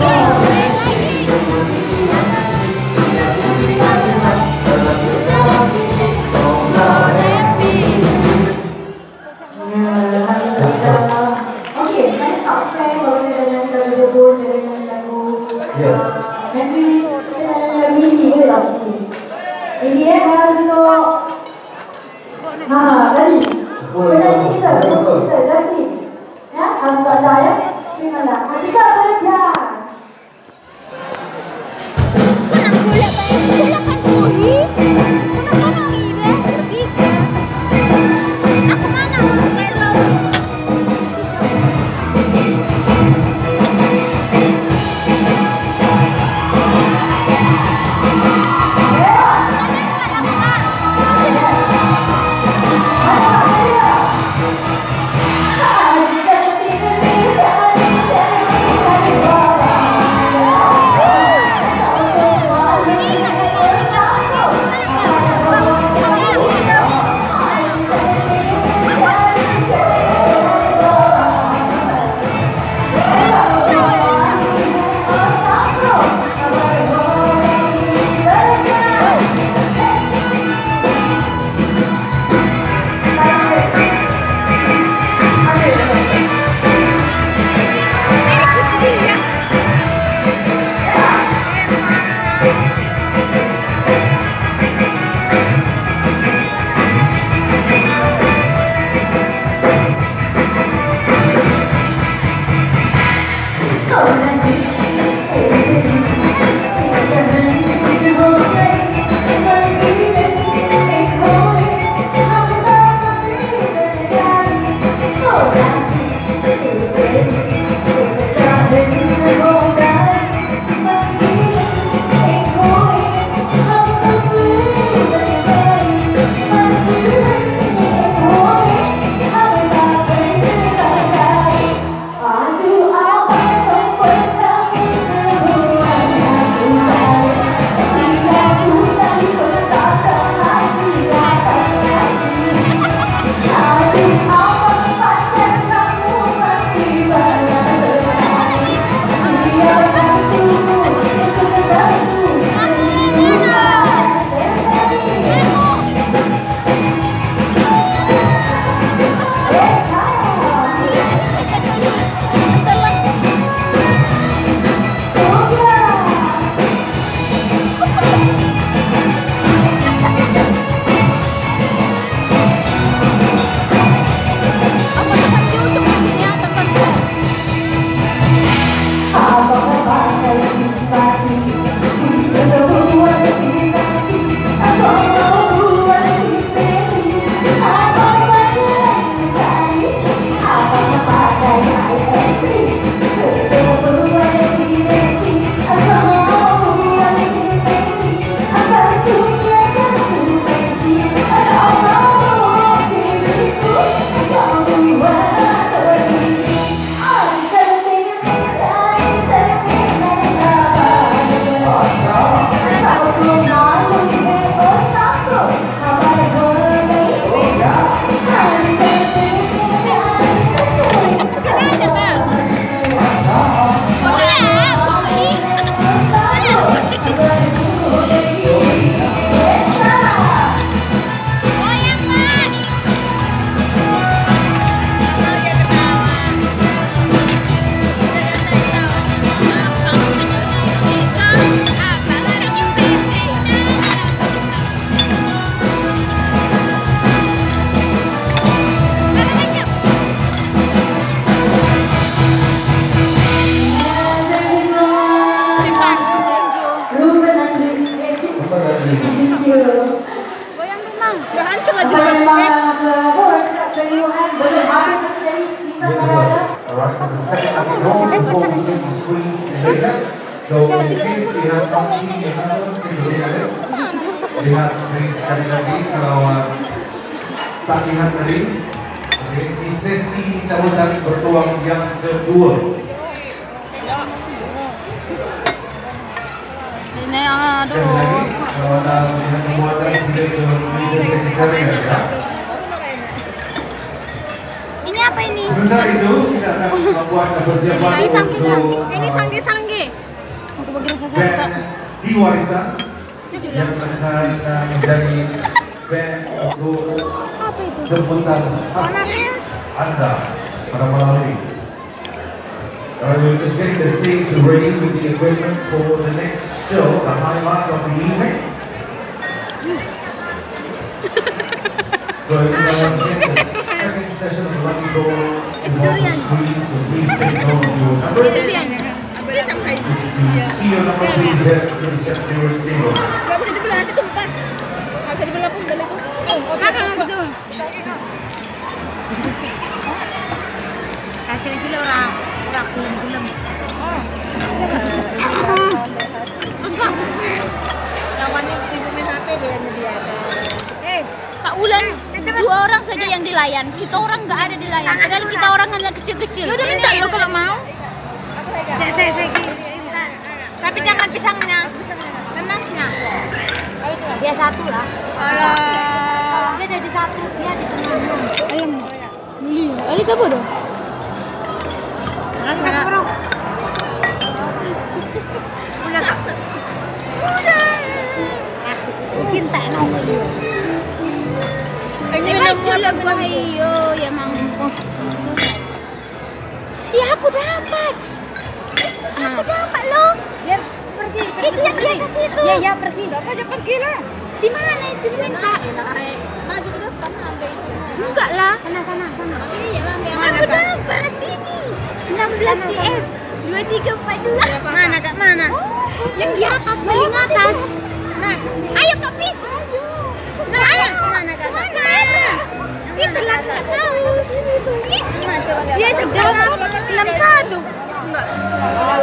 So in case lihat taksi lihat screen sekali lagi kalau tak lihat tadi di sesi cabutan bertuang yang kedua. Sekali lagi kalau ada yang memuatkan sila ke media sekretariat ya. Ini apa? apa ini? Sebentar itu kita akan membuat persiapan untuk Ini sangge. Aku bagi rasa band sakit. di warisan yang akan menjadi band untuk Apa itu? jemputan khas Anda pada malam ini. We're just getting the stage ready with the equipment for the next show, the highlight of the evening. So it's the second session of Lucky Door is on the screen, so please take note of your number. To see your number, please head to the secretary table. Gak boleh dibelah, ada tempat. Gak bisa dibelah pun, belah pun. Betul. Kasih orang film. Lawannya pintu main HP dia yang menyediakan. Kak Ulan, 2 orang saja yang dilayan. Kita orang nggak ada dilayan. Padahal kita orang hanya kecil-kecil. Udah minta lo kalau mau. Tapi jangan pisangnya, nanasnya. Dia 1 lah. Alah. Dia ada 1, dia di tengahnya. Ayam. Iya. Ali kamu dong. Udah. Cinta nong iyo. Ini belum iyo ya mangko. Ya aku dapat. Aku dapat loh. Ya pergi. Itu yang dia kasih itu. Ya pergi. Apa dia pergi lah? Di mana itu minta? Maju ke depan ambil itu. Enggak lah. Sana. Ini ya ambil yang mana? Aku dapat ini. 16 CF 2342. Mana Kak mana? Yang di atas, paling atas. Nah, ayo Kak Pip. Nah, ayo. Mana Kak? Mana? Itu lah Kak tahu. Dia sekarang 61. Enggak.